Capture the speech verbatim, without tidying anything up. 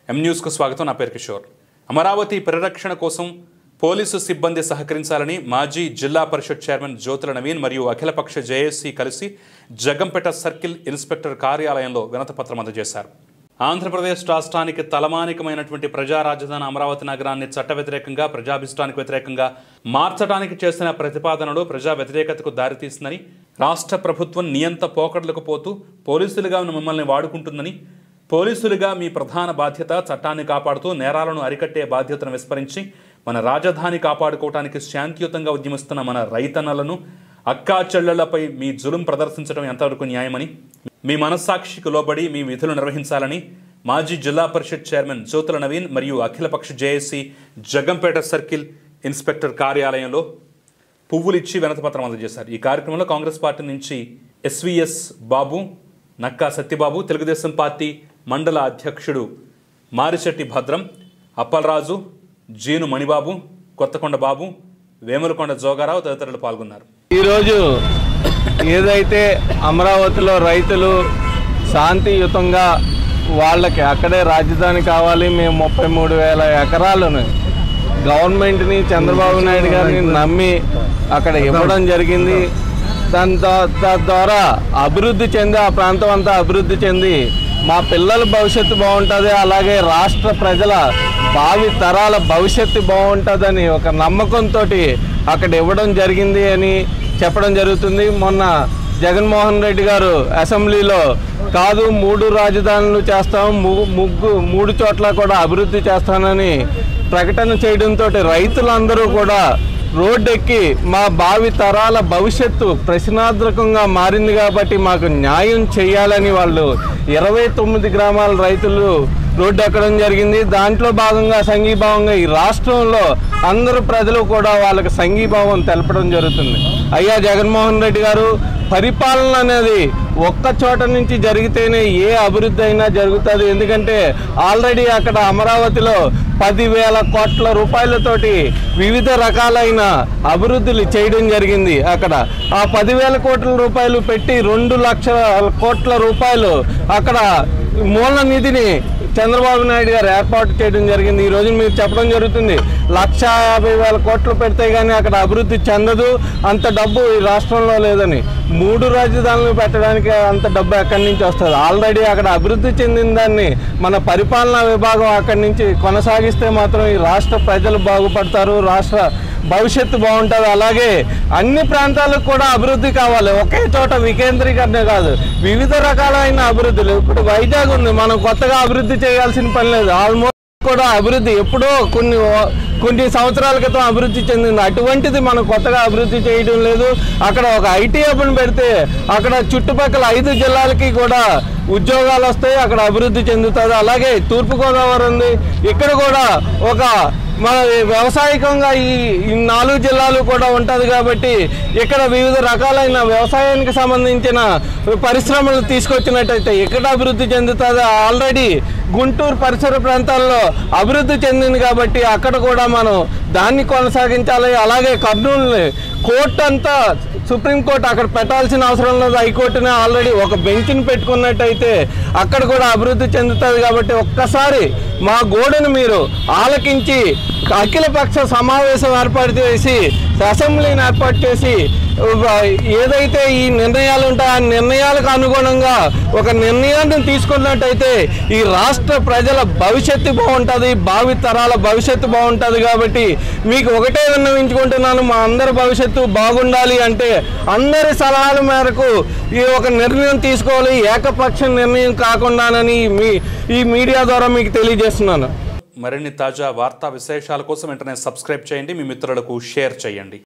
M news కు స్వాగతం. నా పేరు కిషోర్. అమరావతి పరిరక్షణ కోసం పోలీసు సిబ్బంది సహకరించాలని మాజీ జిల్లా పరిషత్ చైర్మన్ జ్యోతుల నవీన్ మరియు అఖిలపక్ష జేఏసీ కలిసి జగంపేట సర్కిల్ ఇన్స్పెక్టర్ కార్యాలయంలో వినతిపత్రం అందజేశారు. ఆంధ్రప్రదేశ్ రాష్ట్రానికి తలమానికమైనటువంటి ప్రజా రాజధాని అమరావతి నగరాన్ని చట్ట వ్యతిరేకంగా ప్రజాభిష్టానికి వ్యతిరేకంగా మార్చడానికి చేసిన ప్రతిపాదనలు ప్రజా వ్యతిరేకతకు దారితీస్తుందని, రాష్ట్ర ప్రభుత్వం నియంత పోకడలకు పోతూ పోలీసులుగా మిమ్మల్ని వాడుకుంటుందని, పోలీసులుగా మీ ప్రధాన బాధ్యత చట్టాన్ని కాపాడుతూ నేరాలను అరికట్టే బాధ్యతను విస్మరించి మన రాజధాని కాపాడుకోవడానికి శాంతియుతంగా ఉద్యమిస్తున్న మన రైతన్నలను, అక్కా చెల్లెళ్లపై మీ జులుం ప్రదర్శించడం ఎంతవరకు న్యాయమని, మీ మనస్సాక్షికి లోబడి మీ విధులు నిర్వహించాలని మాజీ జిల్లా పరిషత్ చైర్మన్ జ్యోతుల నవీన్ మరియు అఖిలపక్ష జేఏసీ జగంపేట సర్కిల్ ఇన్స్పెక్టర్ కార్యాలయంలో పువ్వులిచ్చి వినతిపత్రం అందజేశారు. ఈ కార్యక్రమంలో కాంగ్రెస్ పార్టీ నుంచి ఎస్వీఎస్ బాబు, నక్కా సత్యబాబు, తెలుగుదేశం పార్టీ మండల అధ్యక్షుడు మారిశెట్టి భద్రం, అప్పలరాజు, జీను మణిబాబు, కొత్తకొండ బాబు, వేములకొండ జోగారావు తదితరులు పాల్గొన్నారు. ఈరోజు ఏదైతే అమరావతిలో రైతులు శాంతియుతంగా వాళ్ళకి అక్కడే రాజధాని కావాలి, మేము ముప్పై మూడు వేల ఎకరాలను గవర్నమెంట్ని చంద్రబాబు నాయుడు గారిని నమ్మి అక్కడ ఇవ్వడం జరిగింది. దాని ద్వారా అభివృద్ధి చెంది ఆ ప్రాంతం అంతా అభివృద్ధి చెంది మా పిల్లల భవిష్యత్తు బాగుంటుంది, అలాగే రాష్ట్ర ప్రజల భావి తరాల భవిష్యత్తు బాగుంటుందని ఒక నమ్మకంతో అక్కడ ఇవ్వడం జరిగింది అని చెప్పడం జరుగుతుంది. మొన్న జగన్మోహన్ రెడ్డి గారు అసెంబ్లీలో కాదు మూడు రాజధానులు చేస్తాం, ముగ్గు మూడు చోట్ల కూడా అభివృద్ధి చేస్తానని ప్రకటన చేయడంతో రైతులందరూ కూడా రోడ్డెక్కి మా భావి తరాల భవిష్యత్తు ప్రశ్నార్థకంగా మారింది కాబట్టి మాకు న్యాయం చేయాలని వాళ్ళు ఇరవై తొమ్మిది గ్రామాల రైతులు రోడ్డు ఎక్కడం జరిగింది. దాంట్లో భాగంగా సంఘీభావంగా ఈ రాష్ట్రంలో అందరూ ప్రజలు కూడా వాళ్ళకి సంఘీభావం తెలపడం జరుగుతుంది. అయ్యా జగన్మోహన్ రెడ్డి గారు, పరిపాలన అనేది ఒక్క చోట నుంచి జరిగితేనే ఏ అభివృద్ధి అయినా జరుగుతుంది. ఎందుకంటే ఆల్రెడీ అక్కడ అమరావతిలో పదివేల కోట్ల రూపాయలతోటి వివిధ రకాలైన అభివృద్ధులు చేయడం జరిగింది. అక్కడ ఆ పదివేల కోట్ల రూపాయలు పెట్టి రెండు లక్షల కోట్ల రూపాయలు అక్కడ మూల నిధిని చంద్రబాబు నాయుడు గారు ఏర్పాటు చేయడం జరిగింది. ఈరోజు మీరు చెప్పడం జరుగుతుంది లక్ష యాభై వేల కోట్లు పెడితే కానీ అక్కడ అభివృద్ధి చెందదు, అంత డబ్బు ఈ రాష్ట్రంలో లేదని. మూడు రాజధానులు పెట్టడానికి అంత డబ్బు ఎక్కడి నుంచి వస్తుంది? ఆల్రెడీ అక్కడ అభివృద్ధి చెందిన దాన్ని మన పరిపాలనా విభాగం అక్కడి నుంచి కొనసాగిస్తే మాత్రం ఈ రాష్ట్ర ప్రజలు బాగుపడతారు, రాష్ట్ర భవిష్యత్తు బాగుంటుంది. అలాగే అన్ని ప్రాంతాలకు కూడా అభివృద్ధి కావాలి, ఒకే చోట వికేంద్రీకరణ కాదు, వివిధ రకాలైన అభివృద్ధులు. ఇప్పుడు వైజాగ్ ఉంది, మనం కొత్తగా అభివృద్ధి చేయాల్సిన పని లేదు. ఆల్మోస్ట్ కూడా అభివృద్ధి ఎప్పుడో కొన్ని కొన్ని సంవత్సరాల క్రితం అభివృద్ధి చెందింది. అటువంటిది మనం కొత్తగా అభివృద్ధి చేయడం లేదు. అక్కడ ఒక ఐటీ హబ్ను పెడితే అక్కడ చుట్టుపక్కల ఐదు జిల్లాలకి కూడా ఉద్యోగాలు వస్తాయి, అక్కడ అభివృద్ధి చెందుతుంది. అలాగే తూర్పుగోదావరి ఉంది, ఇక్కడ కూడా ఒక మన వ్యవసాయకంగా ఈ నాలుగు జిల్లాలు కూడా ఉంటుంది కాబట్టి ఇక్కడ వివిధ రకాలైన వ్యవసాయానికి సంబంధించిన పరిశ్రమలు తీసుకొచ్చినట్టయితే ఇక్కడ అభివృద్ధి చెందుతుంది. ఆల్రెడీ గుంటూరు పరిసర ప్రాంతాల్లో అభివృద్ధి చెందింది కాబట్టి అక్కడ కూడా మనం దాన్ని కొనసాగించాలి. అలాగే కర్నూలు కోర్టు అంతా సుప్రీంకోర్టు అక్కడ పెట్టాల్సిన అవసరం లేదు, హైకోర్టునే ఆల్రెడీ ఒక బెంచ్ని పెట్టుకున్నట్టయితే అక్కడ కూడా అభివృద్ధి చెందుతుంది. కాబట్టి ఒక్కసారి మా గోడను మీరు ఆలకించి అఖిలపక్ష సమావేశం ఏర్పాటు చేసి అసెంబ్లీని ఏర్పాటు చేసి ఏదైతే ఈ నిర్ణయాలు ఉంటాయో ఆ నిర్ణయాలకు అనుగుణంగా ఒక నిర్ణయాన్ని తీసుకున్నట్టయితే ఈ రాష్ట్ర ప్రజల భవిష్యత్తు బాగుంటుంది, భావి తరాల భవిష్యత్తు బాగుంటుంది. కాబట్టి మీకు ఒకటే విన్నవించుకుంటున్నాను, మా అందరి భవిష్యత్తు బాగుండాలి అంటే అందరి సలహాల మేరకు ఈ ఒక నిర్ణయం తీసుకోవాలి, ఏకపక్ష నిర్ణయం కాకుండానని మీ ఈ మీడియా ద్వారా మీకు తెలియజేస్తున్నాను. మరిన్ని తాజా వార్తా విశేషాల కోసం వెంటనే సబ్స్క్రైబ్ చేయండి, మీ మిత్రులకు షేర్ చేయండి.